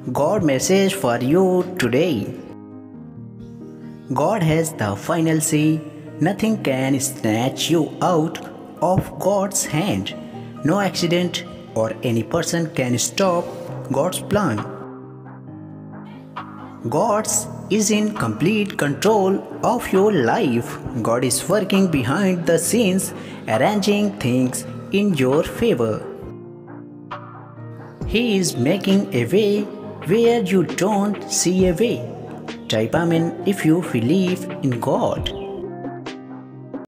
God message for you today. God has the final say. Nothing can snatch you out of God's hand. No accident or any person can stop God's plan. God is in complete control of your life. God is working behind the scenes, arranging things in your favor. He is making a way where you don't see a way. Type Amen if you believe in God.